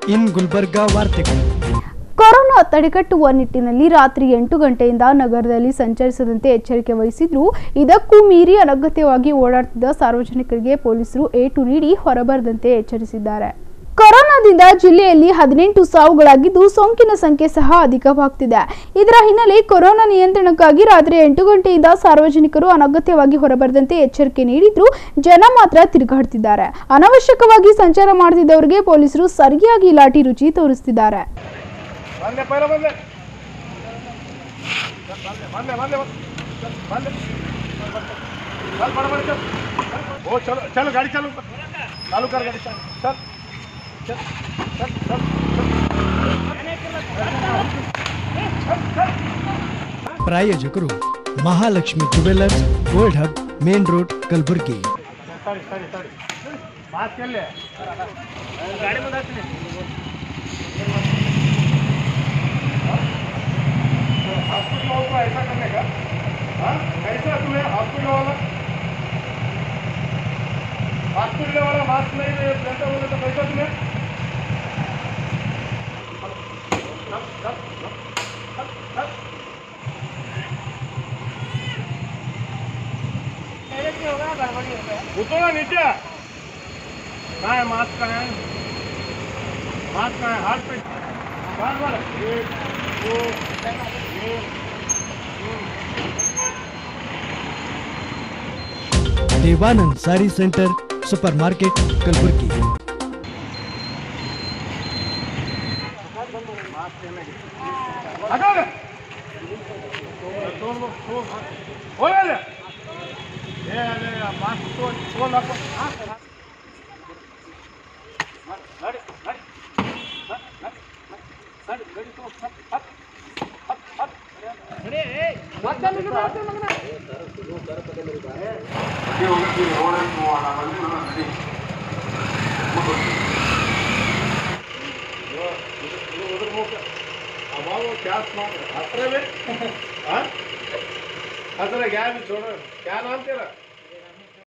इन Gulbarga वार्ತೆಗಳು corona ತಡೆಗಟ್ಟುವ ನಿಟ್ಟಿನಲ್ಲಿ ರಾತ್ರಿ 8 ಗಂಟೆಯಿಂದ ನಗರದಲ್ಲಿ ಸಂಚರಿಸದಂತೆ ಎಚ್ಚರಿಕೆ ವಹಿಸಿದ್ರು. ಇದಕ್ಕೂ ಮೀರಿ ಅನಗತ್ಯವಾಗಿ ಓಡಾಡುತ್ತಿದ್ದ ಸಾರ್ವಜನಿಕರಿಗೆ ಪೊಲೀಸರು ಏಟು ನೀಡಿ ಹೊರಬರದಂತೆ ಎಚ್ಚರಿಸಿದ್ದಾರೆ. ಕೊರೋನಾದಿಂದ ಜಿಲ್ಲೆಯಲ್ಲಿ 18 ಸಾವುಗಳಾಗಿದ್ದು ಸೋಂಕಿನ ಸಂಖ್ಯೆ ಸಹ ಅಧಿಕವಾಗುತ್ತಿದೆ. ಇದರ ಹಿನ್ನೆಲೆ ಕೊರೋನಾ ನಿಯಂತ್ರಣಕ್ಕಾಗಿ ರಾತ್ರಿ 8 ಗಂಟೆಯಿಂದ ಸಾರ್ವಜನಿಕರು ಅನಗತ್ಯವಾಗಿ ಹೊರಬರದಂತೆ ಎಚ್ಚರಿಕೆ ನೀಡಿದ್ರು. ಜನ ಮಾತ್ರ ತಿರುಗಾಡುತ್ತಿದ್ದಾರೆ. ಅನವಶ್ಯಕವಾಗಿ ಸಂಚಾರ ಮಾಡುತ್ತಿದ್ದವರಿಗೆ ಪೊಲೀಸರು ಸರಿಯಾಗಿ ಲಾಠಿ ರುಚಿ ತೋರಿಸುತ್ತಿದ್ದಾರೆ. बंदे पहले बंदे बंदे बंदे बंदे चल बड़ा बड़ा चल वो चलो चलो गाड़ी चालू कर गाड़ी चल चल चल चल ಪ್ರಾಯೋಜಕರು Mahalakshmi jewellers, gold hub, main road, Kalaburagi. बात कर ले गाड़ी में बैठने हॉस्पिटल को ऐसा करने का कैसा तुम्हें हॉस्पिटल वाला मास्क नहीं देते बोले तो कैसा तुम्हें उतरो नीचे कहाँ है मास्क कहाँ है हाथ पे एक दो देवानंद सारी सेंटर, सुपर मार्केट, कलबुर्गी. क्या नाम तेरा?